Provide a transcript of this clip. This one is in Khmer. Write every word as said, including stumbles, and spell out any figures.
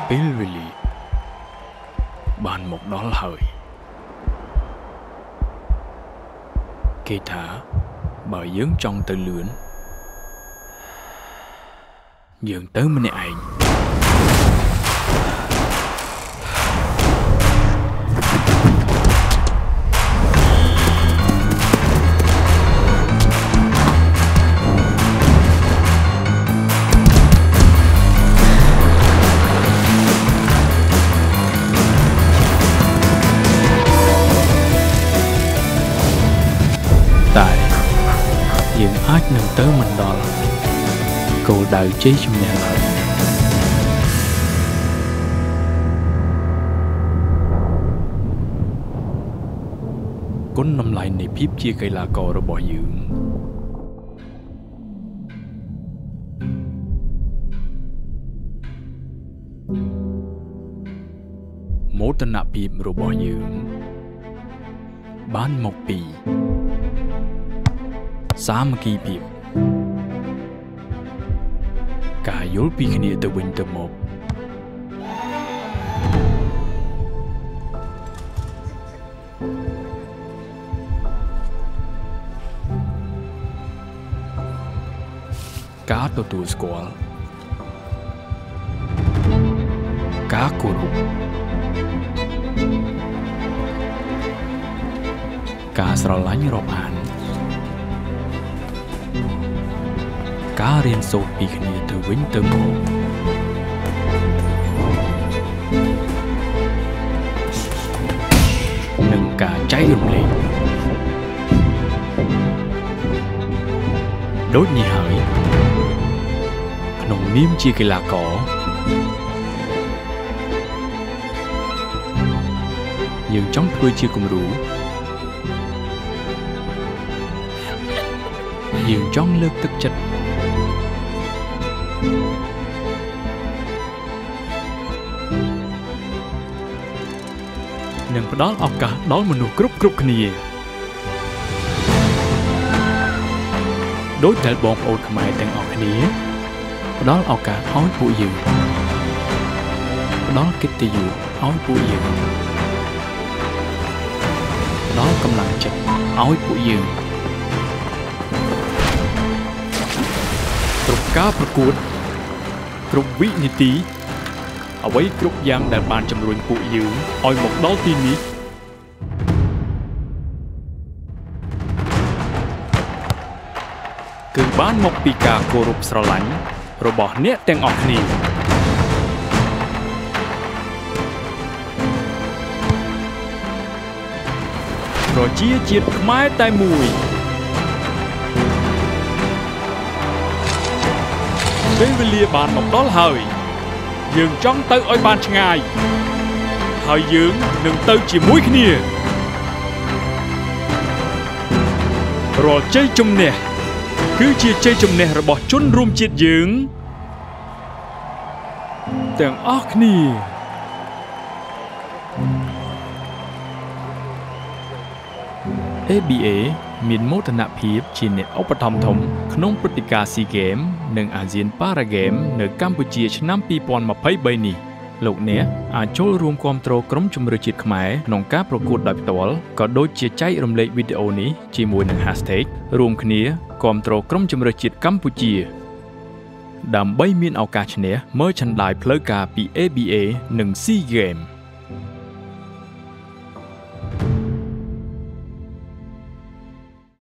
ពេលវេលាបានមកដល់ហើយគេថាបើយើងចង់ទៅលឿនយើងទៅម្នាក់ឯងតែយើងអាចនឹងទៅមិនដល់គោលដៅជ័យជំនះឡើយគុណតម្លៃនៃភាពជាកីឡាកររបស់យើងមោទនភាពរបស់យើងបានមកពីសាមគ្គីភាពការយល់ពីគ្នាទៅវិញទៅមកការទទួលស្គាល់ការគោរពការស្រឡាញ់រាប់អានការរៀនសូត្រពីគ្នាទៅវិញទៅមកនិងការចែករំលែកដូចនេះហើយក្នុងនាមជាកីឡាករយើងចង់ធ្វើជាគំរូយើងចង់លើកទឹកចិត្តនិងផ្ដល់ឱកាសដល់មនុស្សគ្រប់គ្រប់គ្នាដោយដែលបងប្អូនខ្មែរទាំងអស់គ្នាផ្ដល់ឱកាសឲ្យពួកយើងផ្ដល់កិត្តិយសឲ្យពួកយើងផ្ដល់កម្លាំងចិត្តឲ្យពួកយើងគ្រប់ការប្រកួតគ្រប់វិនាទីអ្វីគ្រប់យ៉ាងដែលបានជំរុញពួកយើងឲ្យមកដល់ទីនេះគឺបានមកពីការគោរពស្រឡាញ់របស់អ្នកទាំងអស់គ្នាប្រជាជាតិខ្មែរតែមួយពេលវេលាបានមកដល់ហើយយើងចង់ទៅឲ្យបានឆ្ងាយហើយយើងនឹងទៅជាមួយគ្នារាល់ជ័យជំនះគឺជាជ័យជំនះរបស់ជនរួមជាតិយើងទាំងអស់គ្នាអេ ប៊ី អេ មានមោទនភាពជាអ្នកឧបត្ថម្ភធំក្នុងព្រឹត្តិការណ៍ SEA Games និងអាស៊ាន Para Games នៅកម្ពុជាឆ្នាំពីរពាន់ម្ភៃបីនេះលោកអ្នកអាចចូលរួមគាំទ្រក្រុមជម្រើសជាតិខ្មែរក្នុងការប្រកួតដោយផ្ទាល់ក៏ដូចជាចែករំលែកវីដេអូនេះជាមួយនឹង hashtag រួមគ្នាគាំទ្រក្រុមជម្រើសជាតិកម្ពុជាដើម្បីមានឱកាសឈ្នះ merchandise ផ្លូវការពី អេ ប៊ី អេ និង SEA Games